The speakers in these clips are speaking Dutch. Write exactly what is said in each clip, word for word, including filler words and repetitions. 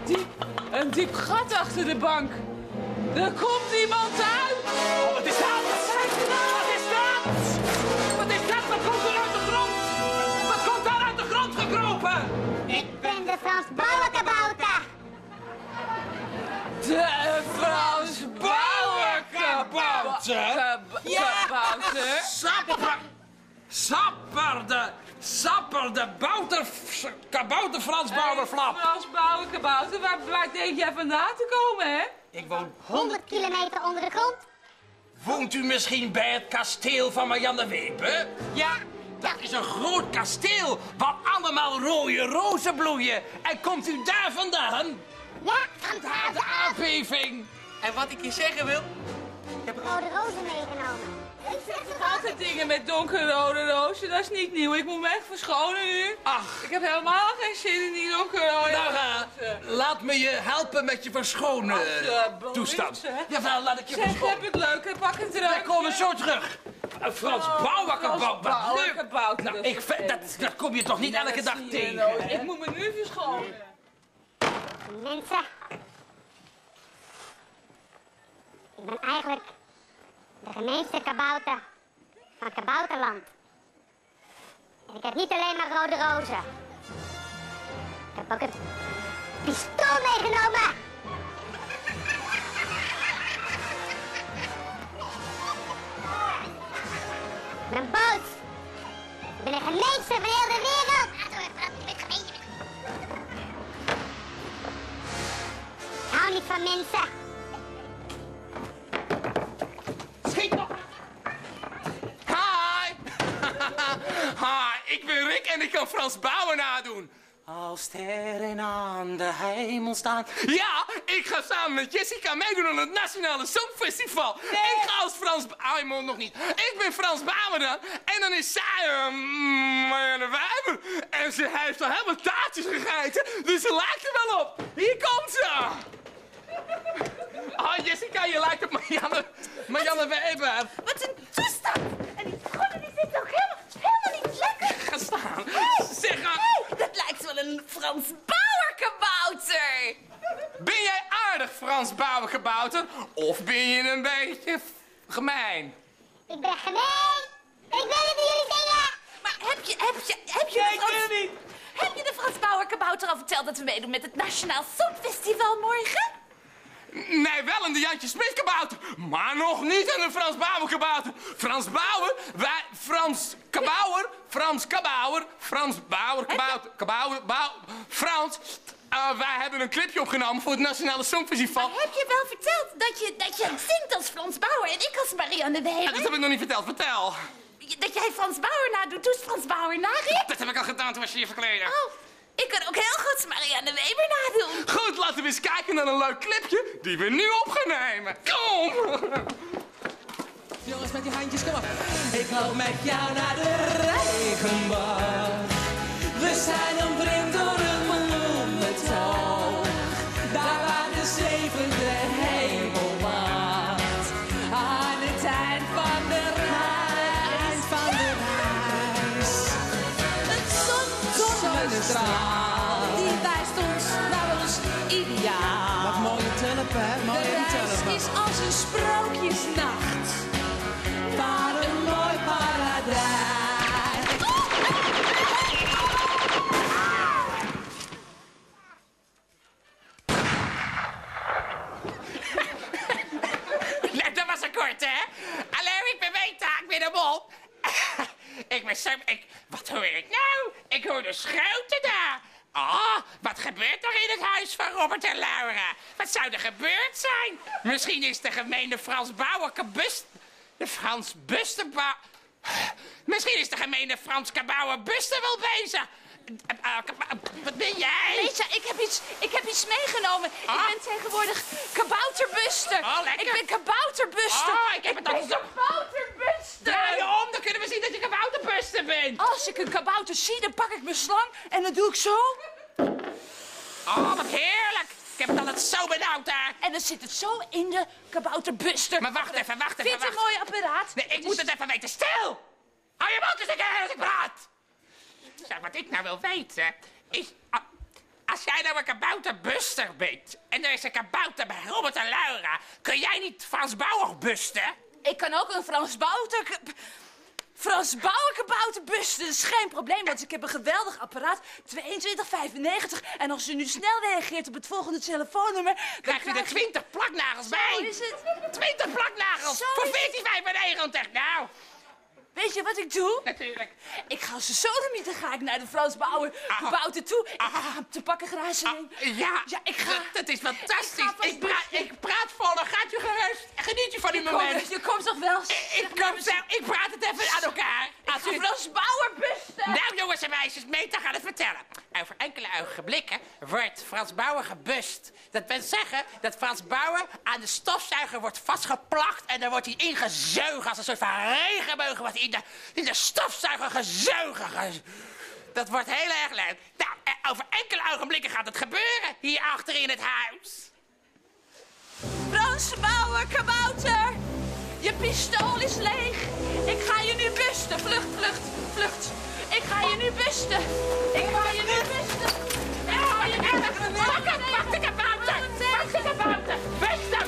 diep, een diep gat achter de bank. Er komt iemand uit. Oh, wat is dat? Wat is dat? Wat is dat? Wat komt er uit de grond? Wat komt daar uit de grond gekropen? Ik ben de Frans Bauerkabouter. De Frans Bauerkabouter. Ja! Kabouter. Sapper! Sapper de... Sapper de bouter... Kabouter Frans Bauerflap. Frans Bauerkabouter, waar, waar denk jij vandaan te komen, hè? Ik woon... honderd kilometer onder de grond. Woont u misschien bij het kasteel van Marianne Weber? Ja, dat is een groot kasteel waar allemaal rode rozen bloeien. En komt u daar vandaan? Ja, van Daar de aardbeving. En wat ik je zeggen wil... rode rozen meegenomen. Ik zeg toch altijd dingen met donkerrode rozen, dat is niet nieuw. Ik moet me echt verschonen nu. Ach, Ik heb helemaal geen zin in die donkerrode nou, rozen. uh, laat me je helpen met je verschonen Ach, uh, toestand. hè? Jawel, laat ik je Zeg, verschonen. heb het leuk, hè? Pak het eruit. Wij komen zo terug. Uh, Frans Oh, Bauerkabouter. Frans Wat leuk. Bauerkabouter, Nou, dat is ik vind, dat, vervelend. dat kom je toch niet Ja, elke dat dag zie je tegen, nooit. hè? Ik moet me nu verschonen. Mensen. Ik ben eigenlijk de gemeenste kabouter van Kabouterland. En ik heb niet alleen maar rode rozen. Ik heb ook een pistool meegenomen. Ik ben boos. Ik ben de gemeenste van heel de wereld. Je bent gemeen. Ik hou niet van mensen. Schiet op! Hi! Hi, ik ben Rick en ik kan Frans Bauer nadoen. Als sterren aan de hemel staan. Ja, ik ga samen met Jessica meedoen aan het Nationale Songfestival. Nee. Ik ga als Frans... Ah, je moet nog niet. Ik ben Frans Bauer dan. En dan is zij... Uh, Marianne Weber. En ze heeft al helemaal taartjes gegeten. Dus ze lijkt er wel op. Hier komt ze. Oh, Jessica, je lijkt op Marianne, Marianne Weber. Wat een toestand! En die schoenen die zitten ook helemaal, helemaal niet lekker. Ga staan. Hey, Zeg, uh, hey, dat lijkt wel een Frans Bauerkabouter. ben jij aardig, Frans Bauerkabouter? Of ben je een beetje f- gemeen? Ik ben gemeen. Ik wil het met jullie zingen. Maar heb je, heb je, heb je de Frans... niet. Heb je de Frans Bauerkabouter al verteld dat we meedoen met het Nationaal Songfestival morgen? Nee, wel in de Jantje Smit-kabouter. Maar nog niet in de Frans Bauer-kabouter. Frans Bauer, wij... Frans Kabouwer, Frans Kabouwer, Frans Bauer, Kabouter, Kabouwer, Bouw... Frans... Uh, wij hebben een clipje opgenomen voor het Nationale Songfestival. Maar heb je wel verteld dat je, dat je zingt als Frans Bauer en ik als Marianne Ja, dat Weber? heb ik nog niet verteld. Vertel. Dat jij Frans Bauer nadoet, doe Frans Bauer na, Rick? Dat heb ik al gedaan toen was je je verkleden. Oh, ik kan ook heel goed Marianne Weber nadoen. Goed, laten we eens kijken naar een leuk clipje die we nu op gaan nemen. Kom! Jongens, met die handjes, kom op. Ik loop met jou naar de regenboog. We zijn omringd door een bloementoog. Daar waar de zevende hemel wacht. Aan het eind van de reis. Van de reis. Het zonnestraal. die wijst ons naar ons ideaal. Wat mooie tulpen, hè? De Mooie reis tulpen. is als een sprookjesnacht. Waar een mooi paradijs. Nee, dat was een korte, hè? Hallo, ik ben Weta, ik ben de mol. Ik ben Sam, ik... Wat hoor ik nou? Ik hoor de schouten daar. Ah, wat gebeurt er in het huis van Robert en Laura? Wat zou er gebeurd zijn? Misschien is de gemeene Frans Bauer kabust... De Frans Busterbouw... Misschien is de gemeene Frans Kabouwer Buster wel bezig. Uh, uh, wat ben jij? Meisje, ik heb iets, ik heb iets meegenomen. Ah. Ik ben tegenwoordig kabouterbuster. Oh, lekker. Ik ben kabouterbuster. Oh, ik heb het al ben zo... kabouterbuster. Draai je om, dan kunnen we zien dat je kabouterbuster bent. Als ik een kabouter zie, dan pak ik mijn slang en dan doe ik zo. Oh, wat heerlijk. Ik heb het altijd zo benauwd daar. En dan zit het zo in de kabouterbuster. Maar wacht even, wacht even, Vind je het een wacht. mooi apparaat? Nee, ik moet het even weten. Stil! Hou je mond eens een keer als ik praat. Zeg, wat ik nou wil weten is... a- als jij nou een kabouterbuster bent... en er is een kabouter bij Robert en Laura... kun jij niet Frans Bauer busten? Ik kan ook een Frans Bouter... Frans Bauer kabouter busten, dat is geen probleem, want ik heb een geweldig apparaat, tweeëntwintig vijfennegentig. En als u nu snel reageert op het volgende telefoonnummer... Krijg je er twintig plaknagels bij? Zo is het. twintig plaknagels Zo voor is het. veertien vijfennegentig. Nou, Weet je wat ik doe? natuurlijk. Ik ga als een sodemieter ga ik naar de Frans Bauer kabouter toe. Ik ga hem te pakken grazen. Ah, ja, Ja, ik ga... dat, dat is fantastisch. Ik ga vast Ik, praat, busten. ik praat voller. Gaat u gerust. Geniet u van uw Je moment. komt, je komt toch wel? Ik, kom zo, ik praat het even aan elkaar. Ik Als ga u- Frans Bauer busten. Nou, jongens en meisjes, Meta gaat het vertellen. Over enkele ogenblikken wordt Frans Bauer gebust. Dat wil zeggen dat Frans Bauer aan de stofzuiger wordt vastgeplakt... en dan wordt hij ingezeugen als een soort van regenboog... wordt hij in de, in de stofzuiger gezeugen. Ge- Dat wordt heel erg leuk. Nou, eh, over enkele ogenblikken gaat het gebeuren hier achter in het huis. Frans Bauer kabouter. Je pistool is leeg. Ik ga je nu busten. Vlucht, vlucht, vlucht. Ik ga je nu busten. Ik ga je nu busten. Ik ga je nu busten. Pak hem, pak de kabouter! Pak de kabouter! Bust hem!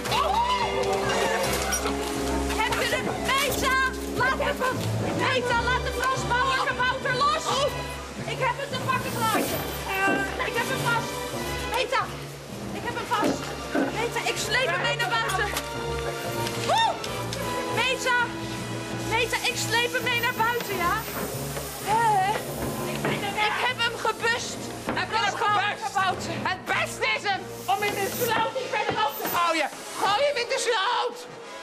Heb je de... Meta! Laat hem! Meta, laat de Frans Bauer kabouter los! Ik heb het te pakken gehad. Ik heb hem vast. Meta! Ik heb hem vast. Meta, ik sleep hem mee naar buiten. Woe! Meta! Meta, ik sleep hem mee naar buiten, ja? Hé? Ik heb hem gebust. Heb je hem gebust? Kabouter. Het beste is hem om in de sloot niet verderop te gooien. Gooi hem in de sloot!